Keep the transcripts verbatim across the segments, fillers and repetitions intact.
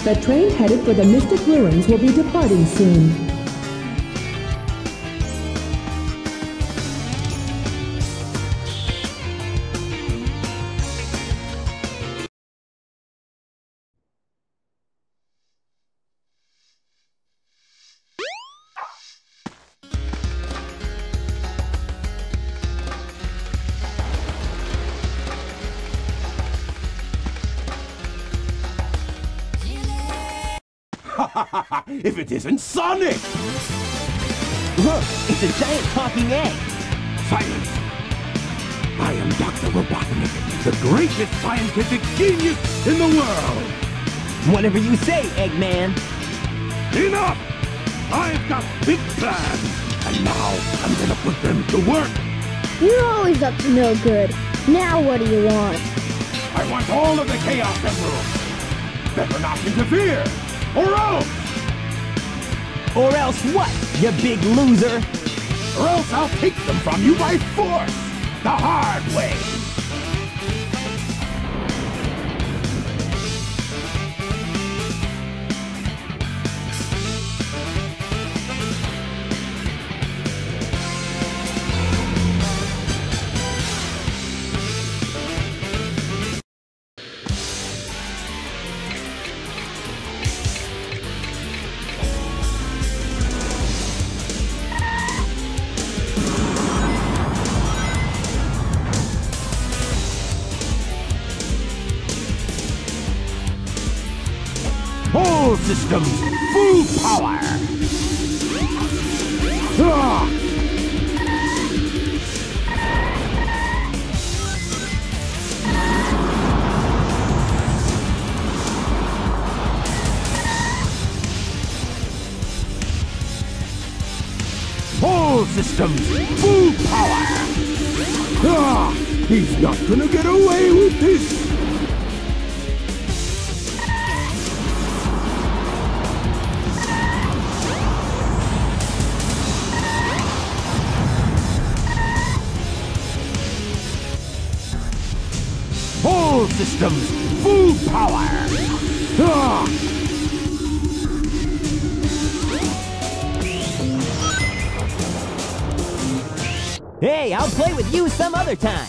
The train headed for the Mystic Ruins will be departing soon. If it isn't Sonic! Look, it's a giant talking egg. Silence! I am Doctor Robotnik, the greatest scientific genius in the world! Whatever you say, Eggman. Enough! I've got big plans, and now I'm gonna put them to work! You're always up to no good. Now what do you want? I want all of the Chaos Emeralds! Better not interfere, or else! Or else what, you big loser? Or else I'll take them from you by force! The hard way! All systems, full power! Ah! All systems, full power! Ah! He's not gonna get away with this! All systems, full power! Ah! Hey, I'll play with you some other time.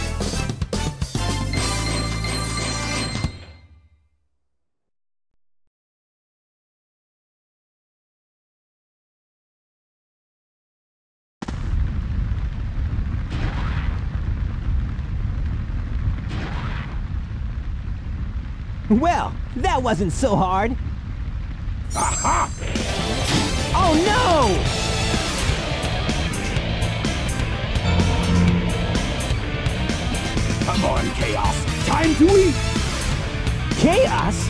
Well, that wasn't so hard. Aha! Oh no! Come on, Chaos! Time to eat! Chaos?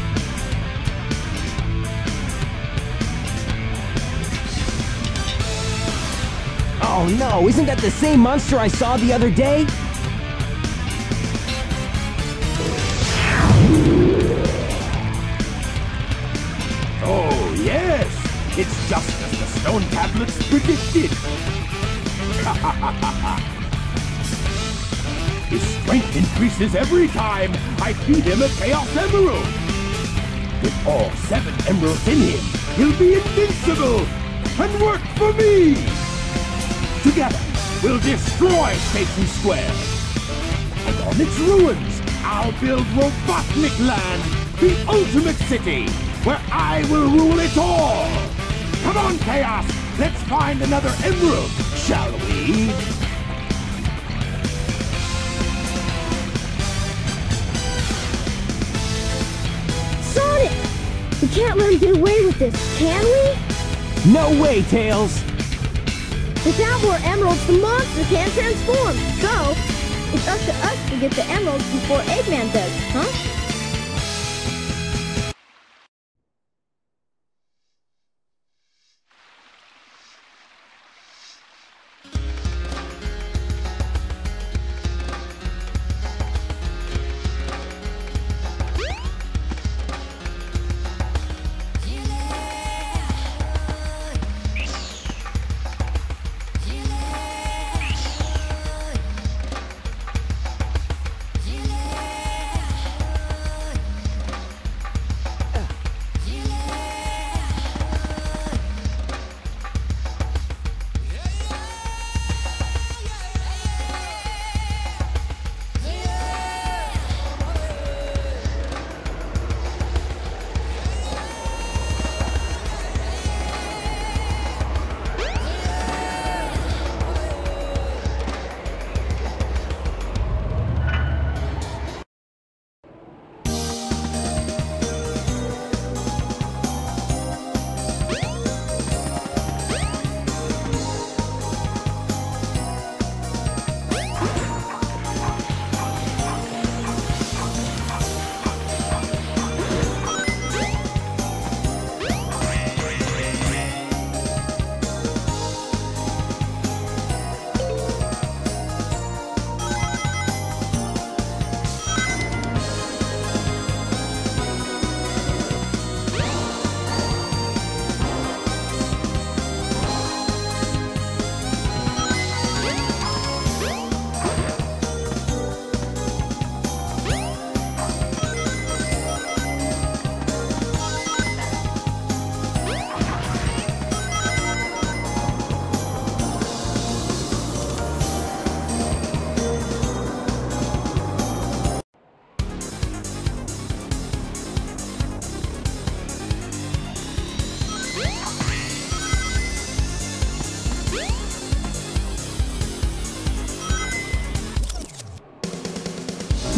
Oh no, isn't that the same monster I saw the other day? Oh, yes! It's just as the stone tablets predicted! His strength increases every time I feed him a Chaos Emerald! With all seven emeralds in him, he'll be invincible! And work for me! Together, we'll destroy Satan Square! And on its ruins, I'll build Robotnik Land, the ultimate city! Where I will rule it all! Come on, Chaos! Let's find another emerald, shall we? Sonic! We can't let him get away with this, can we? No way, Tails! Without more emeralds, the monster can't transform! So, it's up to us to get the emeralds before Eggman does, huh?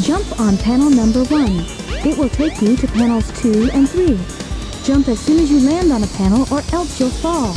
Jump on panel number one. It will take you to panels two and three. Jump as soon as you land on a panel or else you'll fall.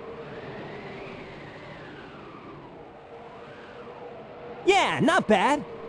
Yeah, not bad.